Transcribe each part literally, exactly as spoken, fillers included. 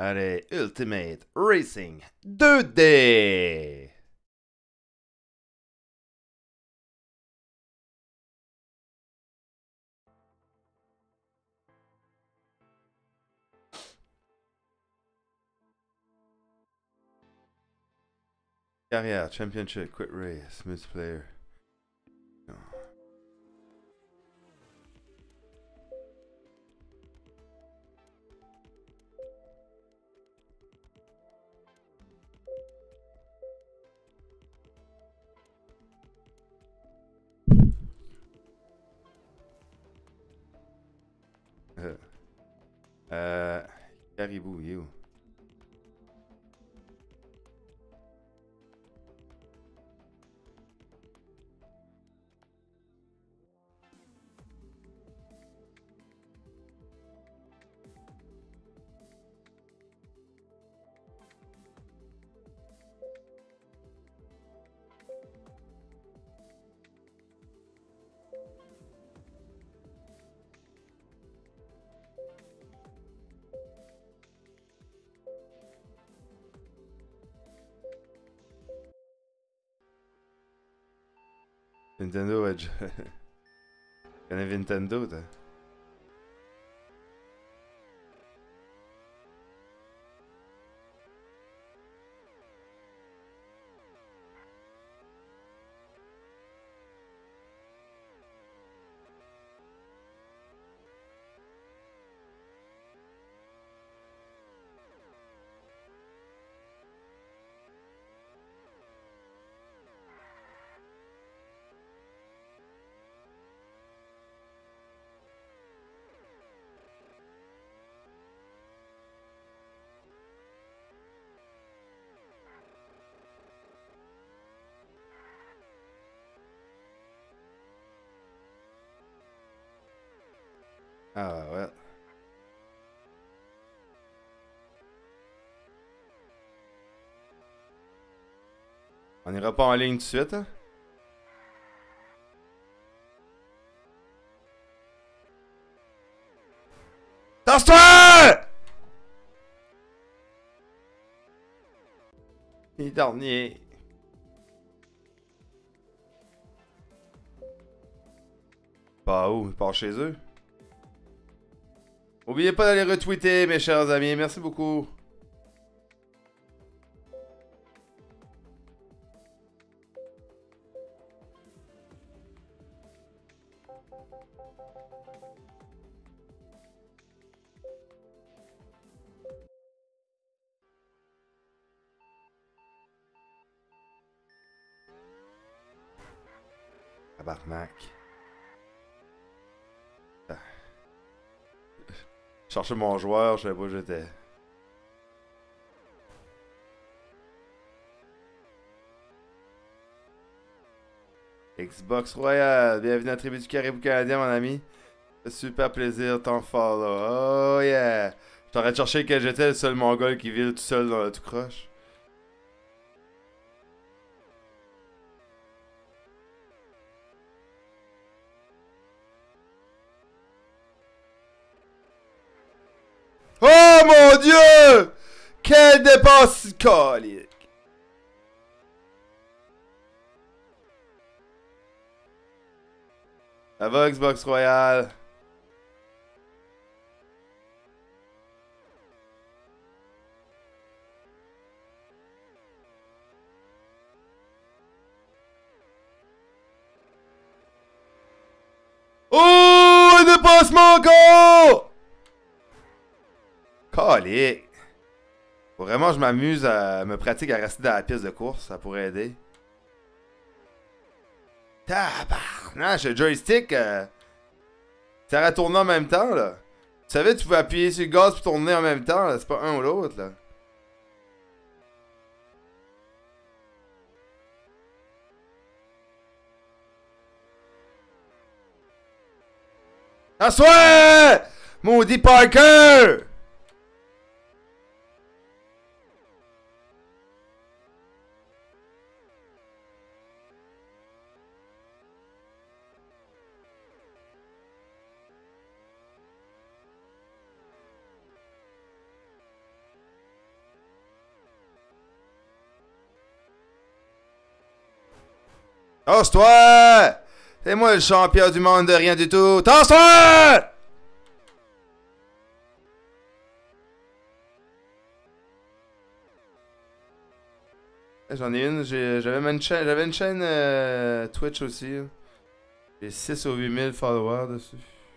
Allez, Ultimate Racing deux D! Carrière, Championship, Quit Race, Multiplayer. Non. Euh, euh, Caribou, il est où? Nintendo Edge. Connais Nintendo, toi? Ah ouais. On ira pas en ligne tout de suite, hein? Tasse-toi! Les derniers. Pas où? Pas chez eux? Oubliez pas d'aller retweeter, mes chers amis. Merci beaucoup. Tabarnak. Ah. Je cherchais mon joueur, je savais pas où j'étais. Xbox Royal, bienvenue à la tribu du Caribou canadien, mon ami. Super plaisir, t'en follow. Oh yeah! Je t'aurais cherché que j'étais le seul mongol qui vit tout seul dans le tout croche. Oh mon dieu! Quelle dépense colique! Ça va, Xbox Royal? Oh! Dépassement encore! Colique! Faut vraiment, je m'amuse à me pratiquer à rester dans la piste de course, ça pourrait aider. Tabarnak, le joystick, euh, ça a tourné en même temps, là. Tu savais, tu pouvais appuyer sur le gaz et tourner en même temps, là. C'est pas un ou l'autre, là. Assois! Maudit Parker! Tasse-toi! C'est moi le champion du monde de rien du tout. Tasse-toi! J'en ai une, j'avais une chaîne, j'avais une chaîne euh, Twitch aussi. J'ai six ou huit mille followers dessus.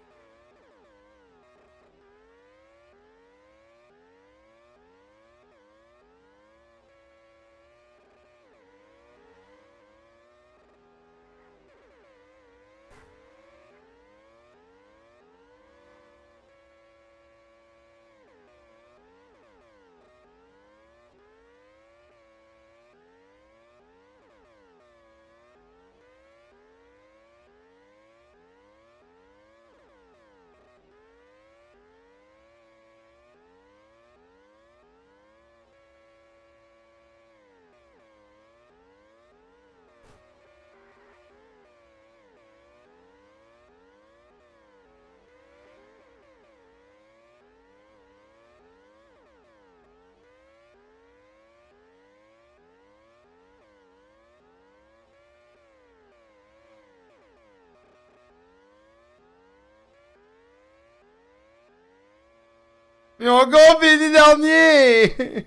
Ils ont encore fini dernier!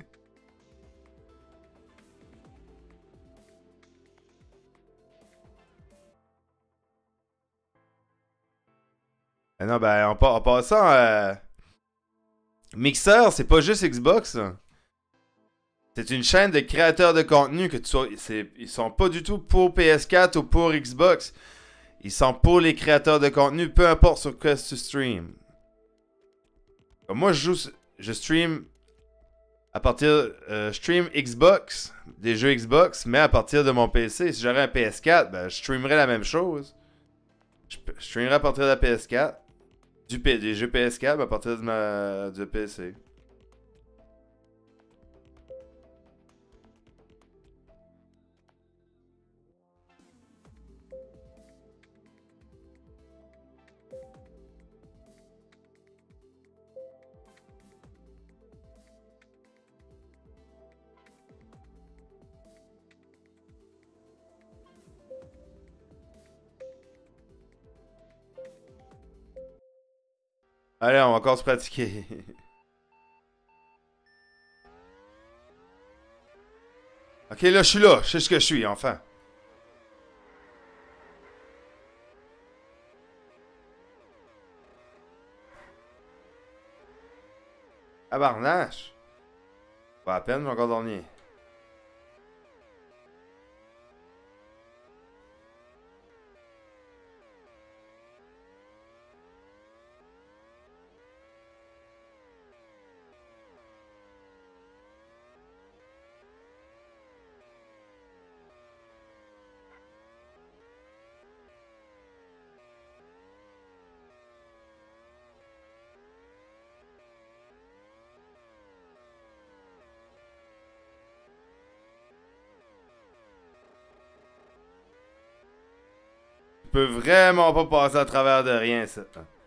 Ah non, ben, en, en passant, euh, Mixer, c'est pas juste Xbox. C'est une chaîne de créateurs de contenu que tu sois. Ils sont pas du tout pour P S quatre ou pour Xbox. Ils sont pour les créateurs de contenu, peu importe sur quoi tu stream. Moi, je joue. Je stream à partir. Euh, stream Xbox, des jeux Xbox, mais à partir de mon P C. Si j'aurais un P S quatre, ben, je streamerais la même chose. Je, je streamerais à partir de la P S quatre. Du P, des jeux P S quatre à partir de ma, du P C. Allez, on va encore se pratiquer. Ok, là, je suis là. Je sais ce que je suis, enfin. Tabarnache. Pas à peine, j'ai encore dormi. Je peux vraiment pas passer à travers de rien, ça.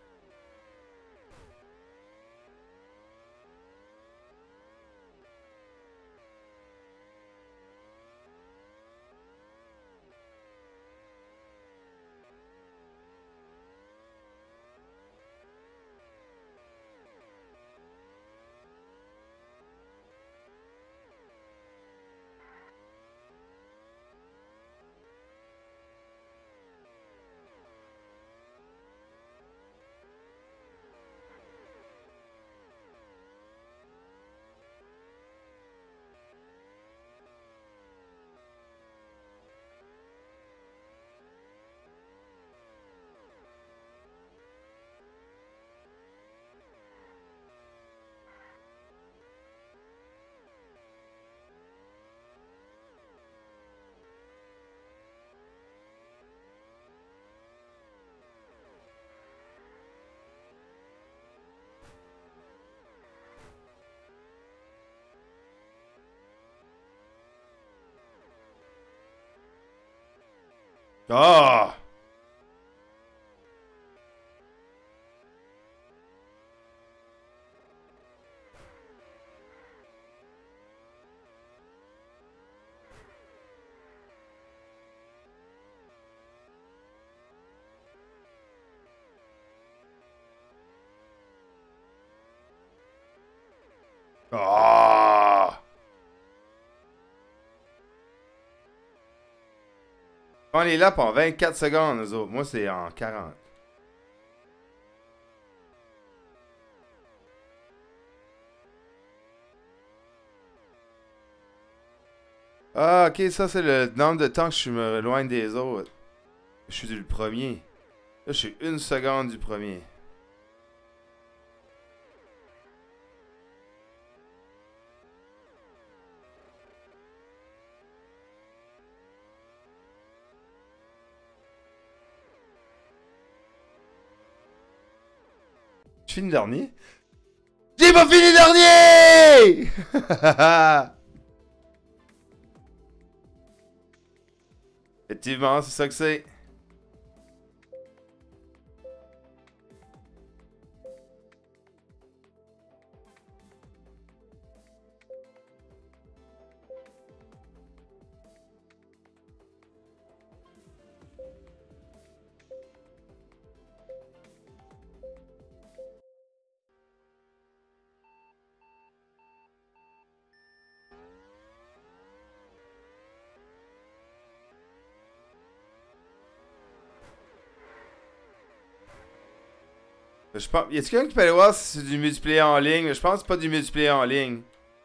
Ah! Oh! On est là en vingt-quatre secondes, nous autres. Moi, c'est en quarante. Ah, ok, ça, c'est le nombre de temps que je me éloigne des autres. Je suis du premier. Là, je suis une seconde du premier. Je finis dernier? J'ai pas fini dernier! Effectivement, c'est ça que c'est. Je pense... Y a-t-il quelqu'un qui peut aller voir si c'est du multiplayer en ligne? Je pense que c'est pas du multiplayer en ligne.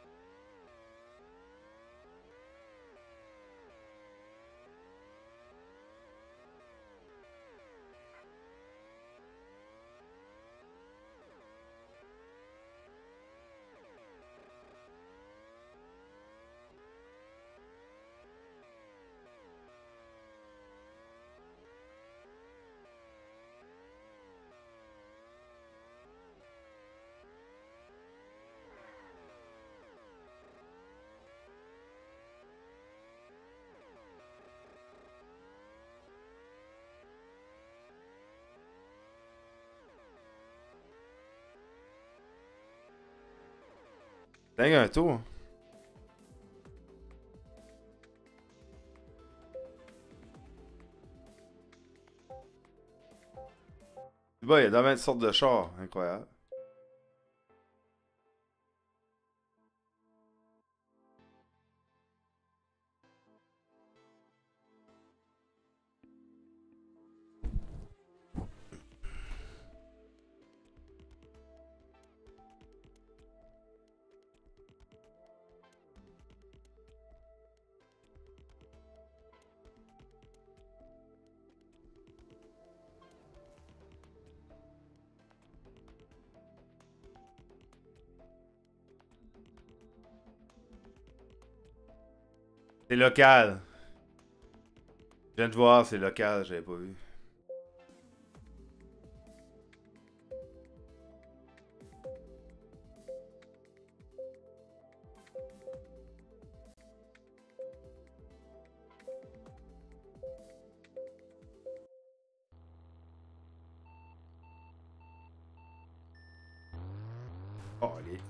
Dingue un tour. Bah, il y a dans de sortes de chars. Incroyable. C'est local. Je viens de voir, c'est local, j'avais pas vu. Oh, allez.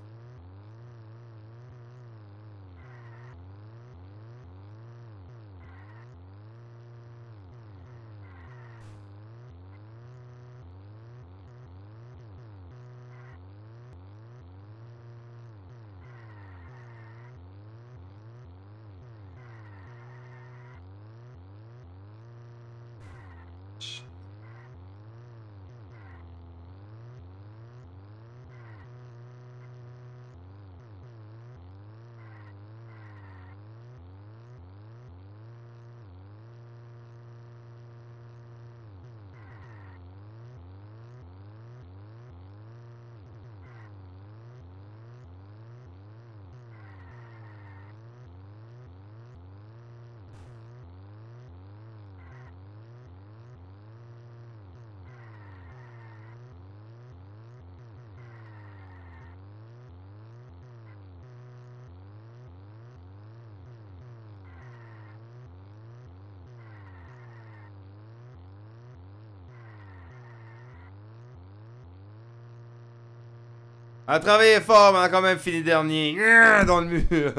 On a travaillé fort, mais on a quand même fini dernier. Dans le mur.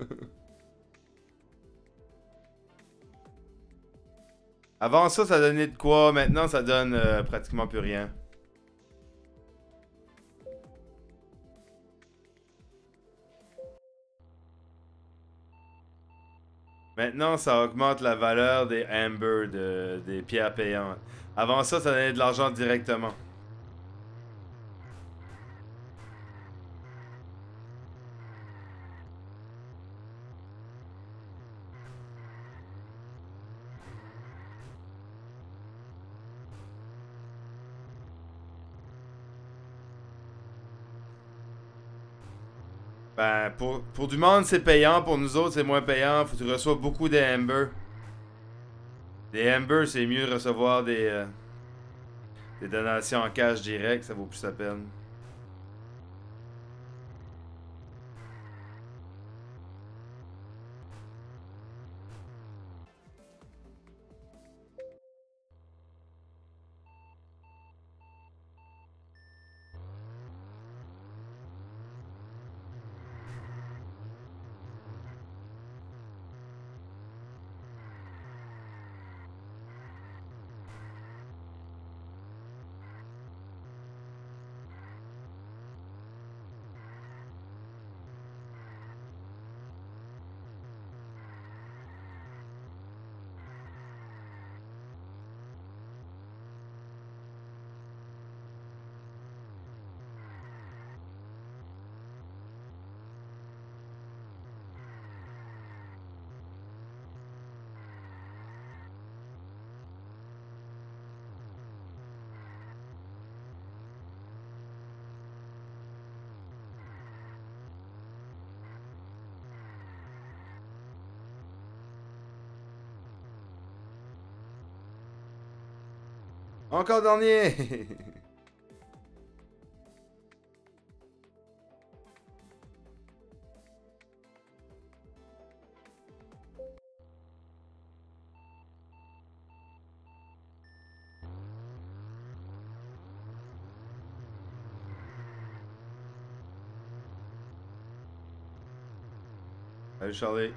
Avant ça, ça donnait de quoi? Maintenant, ça donne euh, pratiquement plus rien. Maintenant, ça augmente la valeur des Amber, de, des pierres payantes. Avant ça, ça donnait de l'argent directement. Ben, pour, pour du monde, c'est payant. Pour nous autres, c'est moins payant. Faut que tu reçois beaucoup des Amber. Des Amber, c'est mieux de recevoir des, euh, des donations en cash direct. Ça vaut plus la peine. Encore dernier! Salut Charlie.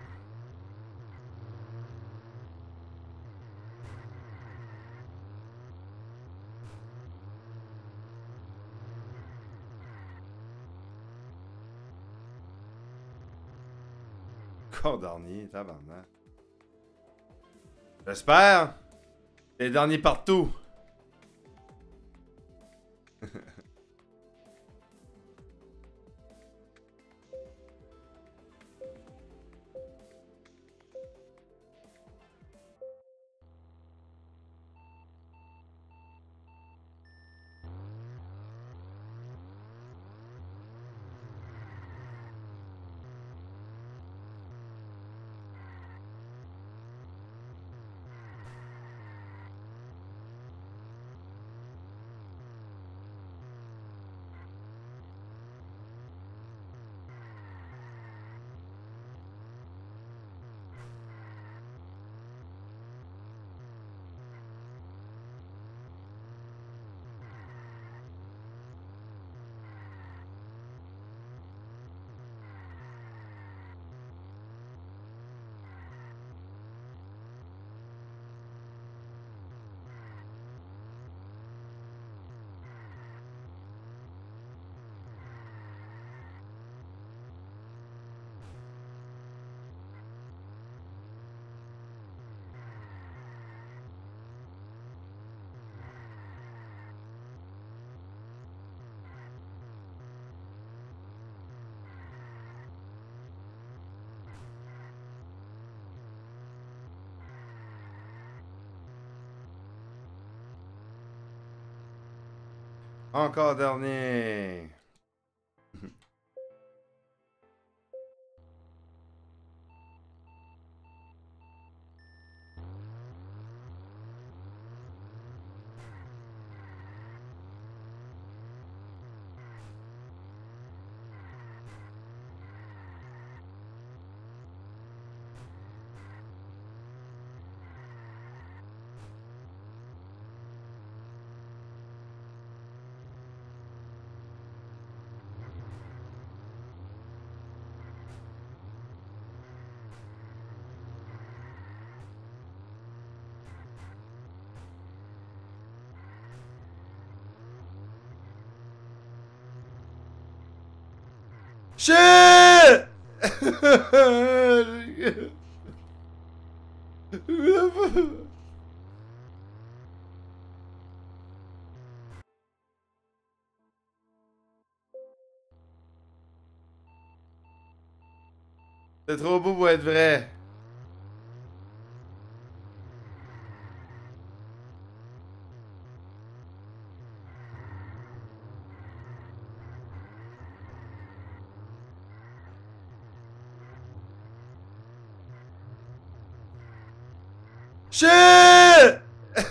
Encore dernier, tabarnak. J'espère! Les derniers partout! Encore dernier! Shit! C'est trop beau pour être vrai. Shit!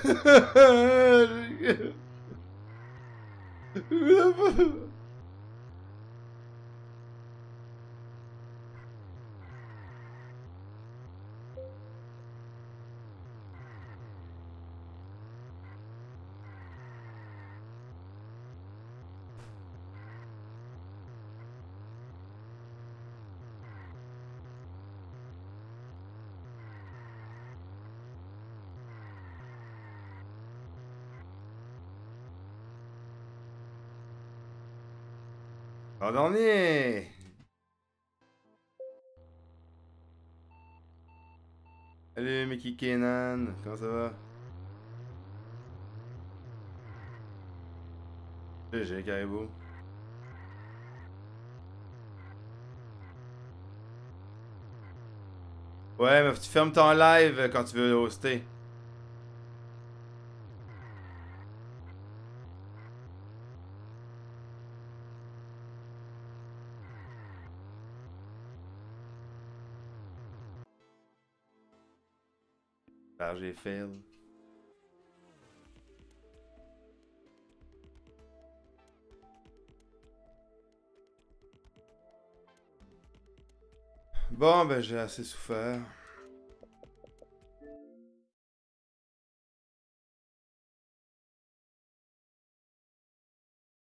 En dernier! Salut Mickey Kenan, comment ça va? G G Caribou. Ouais, mais faut que tu fermes ton live quand tu veux hoster. Alors j'ai fail. Bon, ben j'ai assez souffert.